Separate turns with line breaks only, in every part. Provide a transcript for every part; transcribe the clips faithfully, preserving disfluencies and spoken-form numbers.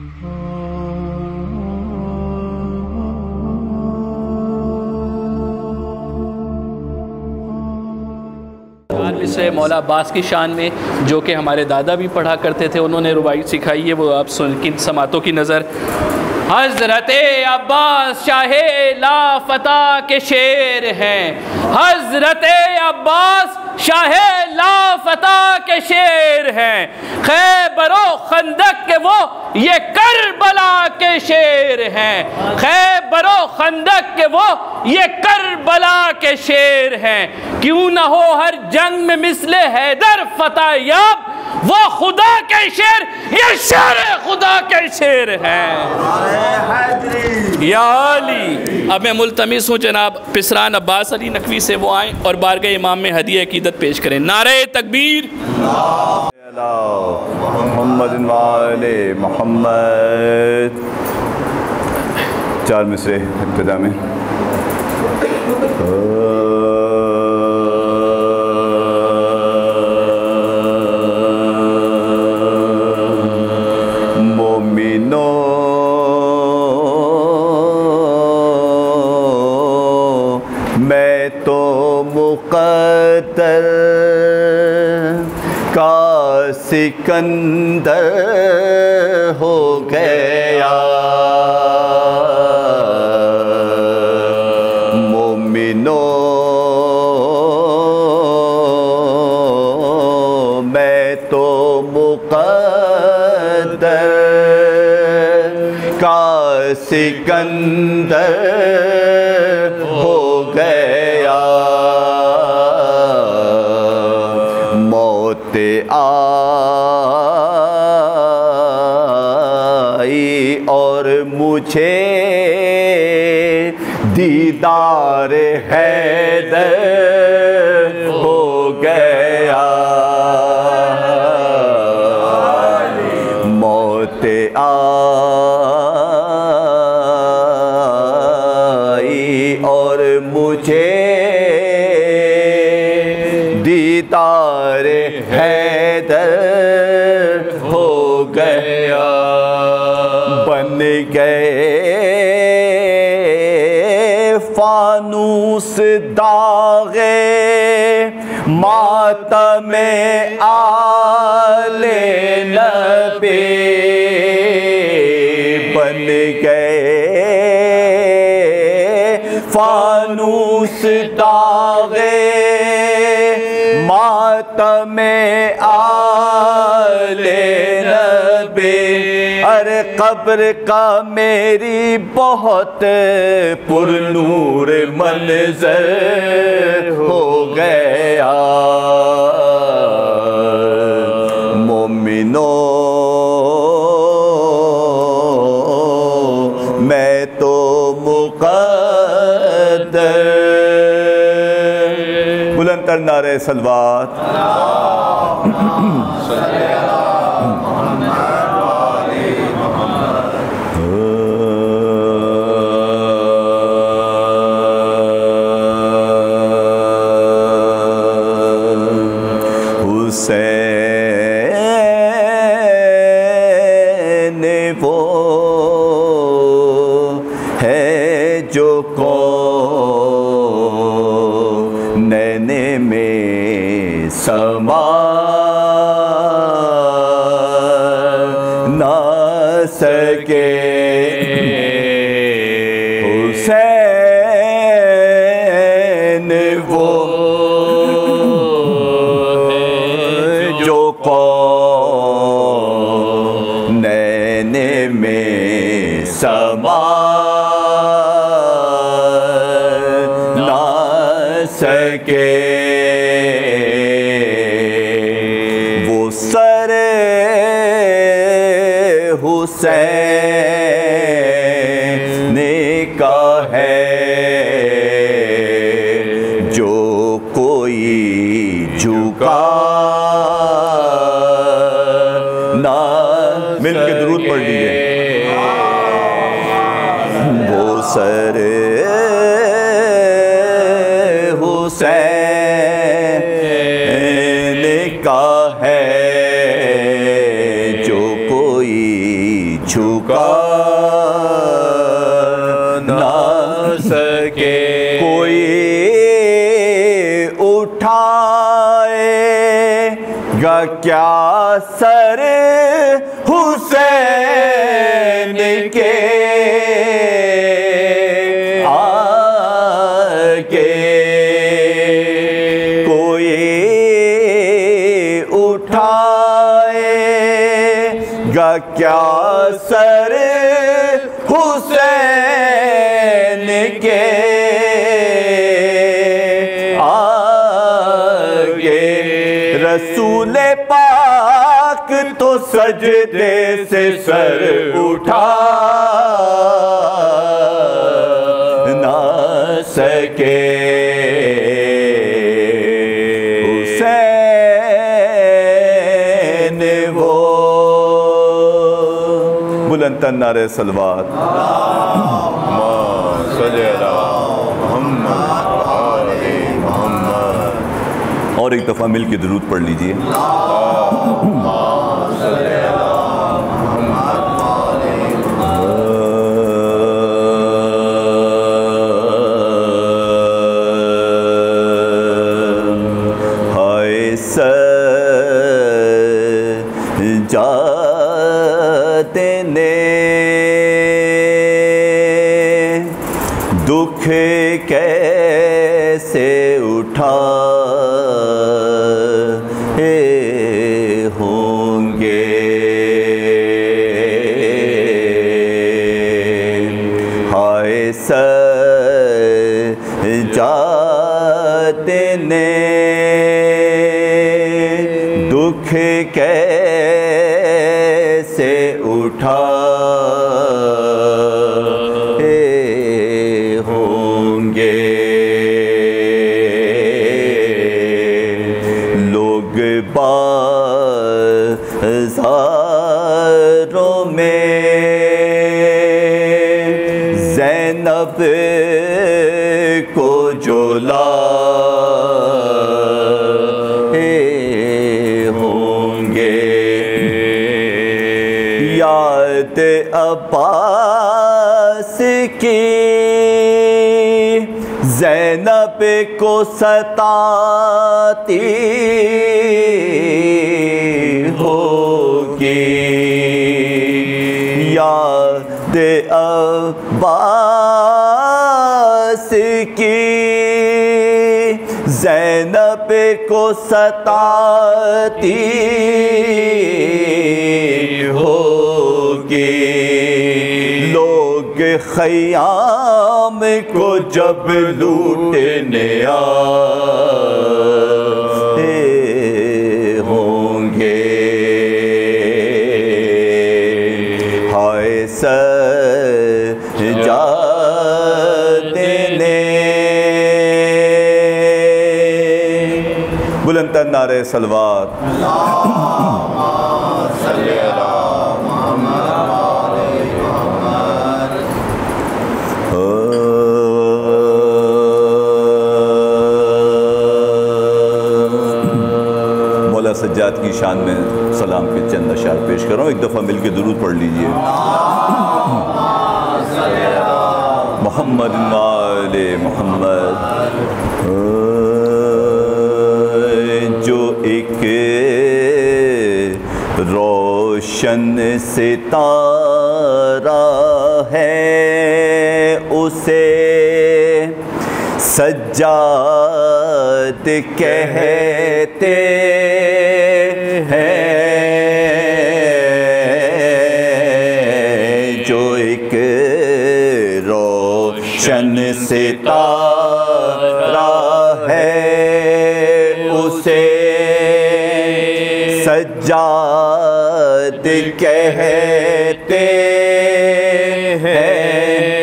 से मौला अब्बास की शान में, जो कि हमारे दादा भी पढ़ा करते थे, उन्होंने रुबाई सिखाई है, वो आप सुन किन समातों की नज़र। हज़रत अब्बास शाहे ला फता के शेर हैं, हज़रत अब्बास शाहे ला फता के शेर हैं, खैबरो खंदक के वो ये करबला के शेर हैं, खैबरो खंदक के वो ये करबला के शेर हैं। क्यों ना हो हर जंग में मिसले हैदर फतह याब, वो खुदा के शेर, ये शेर खुदा के शेर हैं। या अली। अब मैं मुल्तमिस हूँ जनाब पिसरान अब्बास अली नकवी से वो आएँ और बारगाह इमाम में हदिया अकीदत पेश करें। नारे तकबीर।
मोहम्मद वाले मोहम्मद। चार मिसरे इब्तिदा में। मोमिनो मैं तो मुक़द्दर का सिकंदर हो गया, मोमिनो मैं तो मुक़द्दर का सिकंदर हो गया, मौत आई और मुझे दीदार हैदर हो गया, मौत आई और मुझे दीदार हैदर हो गया, बन गए फानूस दागे मातम आले नबी, बन गए फानूस दागे मातम आले नबी, अरे कब्र का मेरी बहुत पुरनूर मंजर हो गया, मोमिनो मैं तो मुक़द्दर। बुलंद तर नारे सलवात। हुसैन वो है जो को नैने में समा ना सके, हुसैन वो जो को नैने में समा ना सके, वो सर हुसैन का है जो कोई झुका ना। मिल के दुरूद पढ़ लीजिए। वो सर हुसैन का है जो कोई झुका ना
सके,
कोई उठाएगा क्या सर हुसैन के आगे, कोई उठाएगा क्या सर हुसैन के आगे। रसूल पाक तो सजदे से सर उठा ना सके, हुसैन वो। बुलंद नारे सलवात। और एक दफ़ा मिल के दुरूद पढ़ लीजिए। हाय सजाते ने दुख कैसे उठा होंगे, हाय सजाते ने दुख कैसे उठा होंगे। लोग बाज़ारों में ज़ैनब को जो लाए होंगे, याद अब्बास की ज़ैनब को सताती होगी, याद अब्बास की ज़ैनब को सताती होगी। लोग ख़याम को जब लूटने आए होंगे, हाय सजाते ने। बुलंद नारे सलवात। मौला सज्जाद की शान में सलाम के चंद अशार पेश कर रहा हूँ। एक दफ़ा मिलकर दुरूद पढ़ लीजिए। मोहम्मद वाले मोहम्मद। जो एक रोशन सितारा है उसे सज्जाद कहते हैं। जो एक रोशन सितारा है उसे सज्जाद कहते हैं।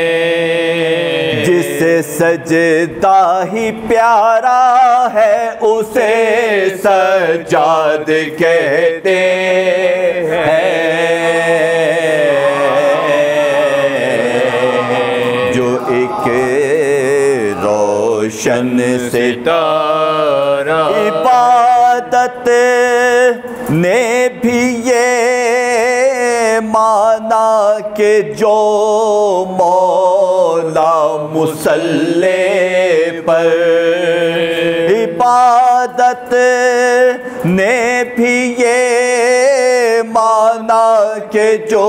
जिसे सजदा ही प्यारा है उसे सज्जाद कहते हैं। जो एक रोशन सितारा इबादत ने भी ये मान माना के जो मौला मुसल्ले पर इबादत ने भी ये माना के जो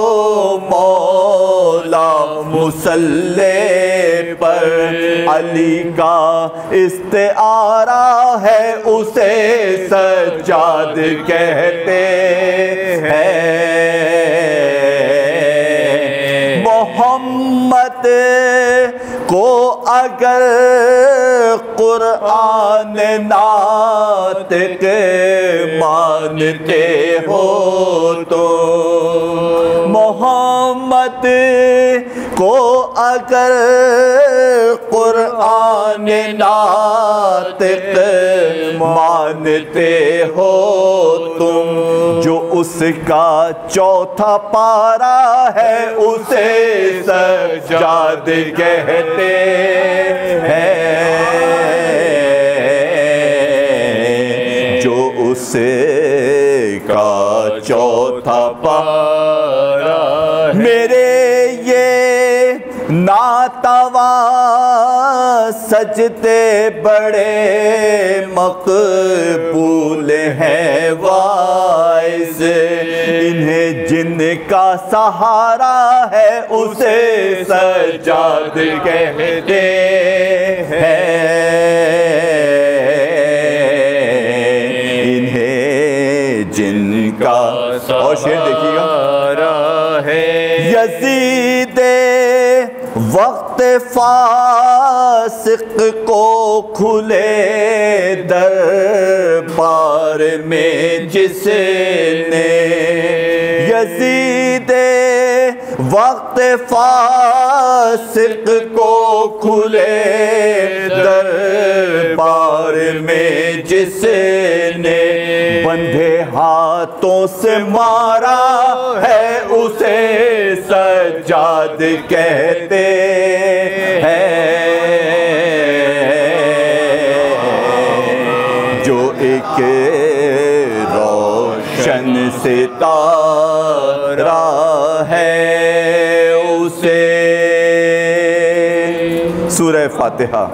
मौला मुसल्ले पर अली का इस्तेआरा है उसे सज्जाद कहते हैं। मोहम्मद को अगर कुरान नातिक मानते हो तो, मोहम्मद को अगर कुरान नातिक मानते हो तुम, जो उसका चौथा पारा है उसे सज्जाद कहते हैं। जो उसे का चौथा पारा मेरे ये नातवा सजते बड़े मकबूल हैं वाइस, इन्हें जिनका सहारा है उसे सज्जाद कहते हैं। इन्हें जिनका और शेर देखिएगा है यजीद वक्त फासिक को खुले दरबार में जिसने, यजीद वक्त फासिक को खुले दरबार में जिसने बंधे हाथों से मारा है उसे सज्जाद कहते हैं। जो एक रोशन सितारा है उसे सूरह फातिहा।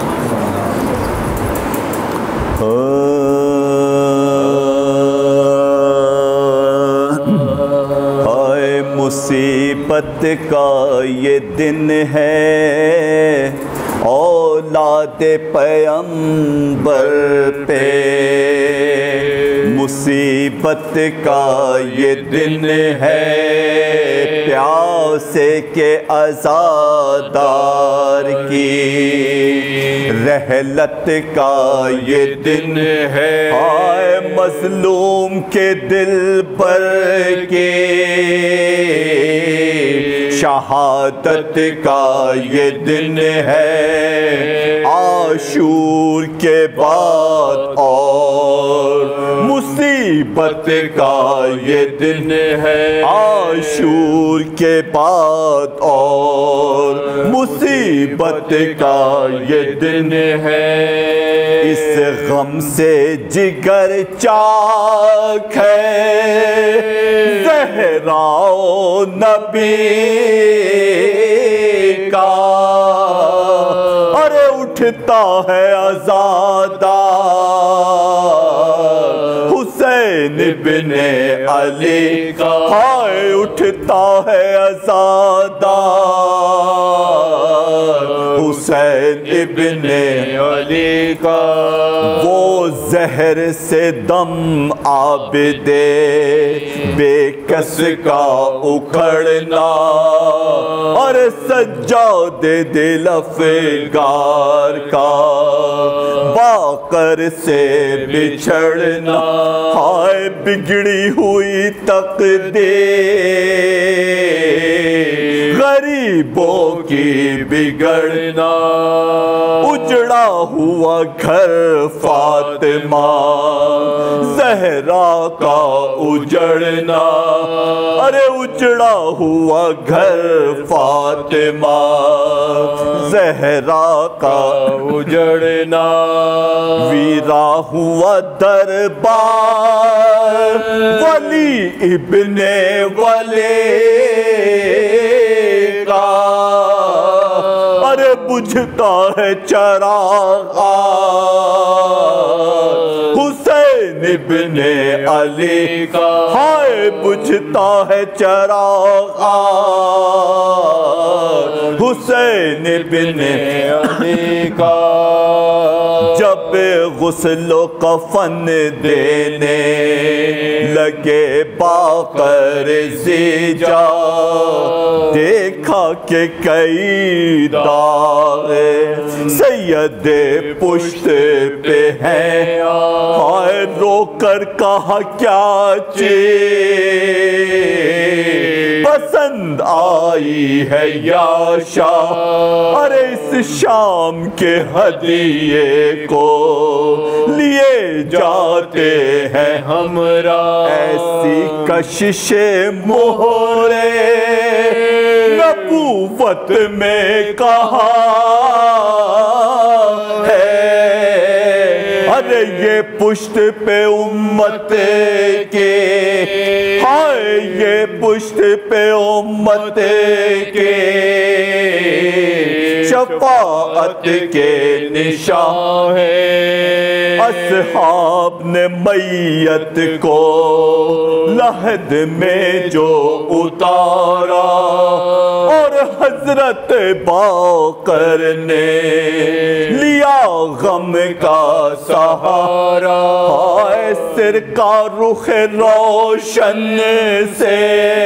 मुसीबत का ये दिन है औलाद पैगंबर पे, मुसीबत का ये दिन है प्यासे के अज़ादार की, रहलत का ये दिन है हाय मज़लूम के दिल पर के, शहादत का ये दिन है आशूर के बाद और मुसीबत का ये दिन है आशूर के बाद और मुसीबत का ये दिन है। इस गम से जिगर चाक है ज़हराओ नबी का, अरे उठता है आज़ादा हुसैन इब्ने अली का, हाय उठता है आज़ादा हुसैन इब्ने अली का। वो जहर से दम आबिदे बेकस का उखड़ना और सज्जादे दिल अफ़गार का बाकर से बिछड़ना, हाय बिगड़ी हुई तकदीर गरीबों की बिगड़ना, उजड़ा हुआ घर फातिमा ज़हरा का उजड़ना, अरे उजड़ा हुआ घर फातिमा ज़हरा का उजड़ना, वीरा हुआ दरबार वली इब्ने वली बुझता है चराग हुसैन इब्ने अली का, हाय बुझता है चराग हुसैन इब्ने अली का। जब गुस्लो कफन देने लगे बाकर जीजा, देखा के कई दाग सैयद पुश्त पे हैं, हाय रोकर कहा क्या चीज़ पसंद आई है या शाह, अरे इस शाम के हदिये को लिए जाते हैं हमरा। ऐसी कशिशे मोहरे नबूवत में कहा है, अरे ये पुश्त पे उम्मत के, हाय ये पुश्त पे उम्मत के शफाअत के निशान है। असहाब ने मैयत को लहद में जो उतारा, और हजरत बाकर ने लिया गम का सहारा। हाय सिर का रुख रोशन से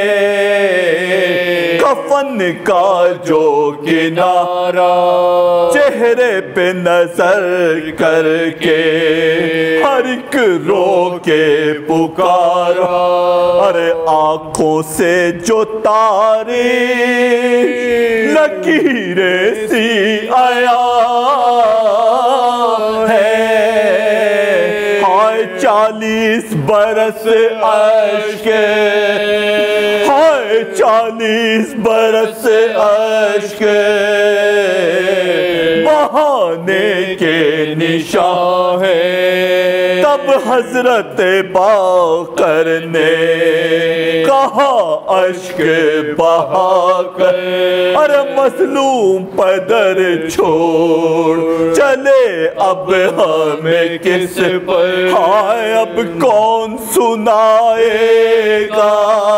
कफन का जो किनारा, चेहरे पे नजर करके हर एक रो के पुकारा। अरे आंखों से जो तारी लकीरें सी आया है, हाय चालीस बरस अश्क, हाय चालीस बरस अश्क बहाने के निशान है। तब हजरत बाकर ने कहा अश्क बहाकर, अरे मसलूम पदर छोड़ चले अब हमें किस पर, हाय अब कौन सुनाएगा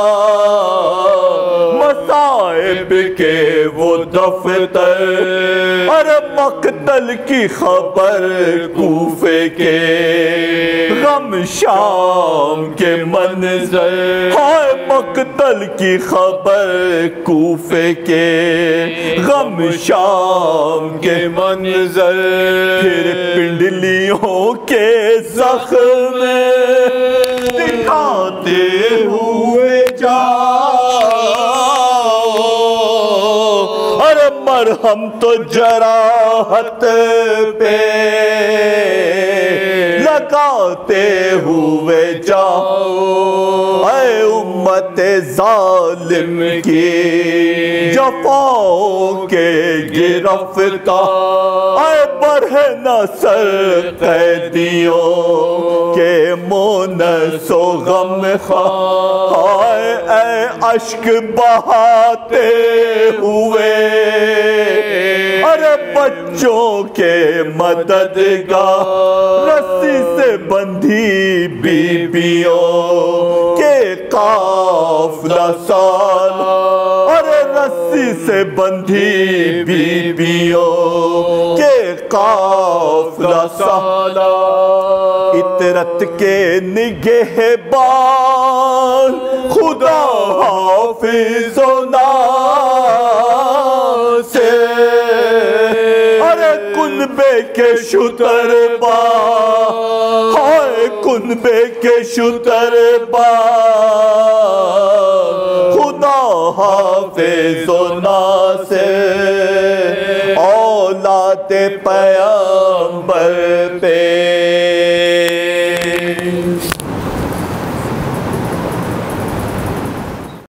मसाइब के वो दफ्तर। अरे मक्तल की खबर कूफे के, गम शाम के मंजर, हाय मक्तल की खबर कूफे के, गम शाम के मंजर। फिर पिंडलियों के जख्म दिखाते हुए जाओ, अरे मरहम तो जराहत पे लगाते हुए जाओ। ऐ उम्मत जालिम की जफाओं के गिरफ्तार, ऐ बढ़े न सर कैदियों के मोनसो गम खाए। ऐ अश्क बहाते हुए अरे बच्चों के मददगार, रस्सी से बंधी बीबियों के काफिला साल, अरे रस्सी से बंधी बीबियों के काफिला साल। इतरत के निगहबान खुदा हाफिज़ो नासे, अरे कुनबे के शुतरबा, हाय कुनबे के शुतरबा खुदा हाफिज़ो नासे। औलाद पैगंबर पे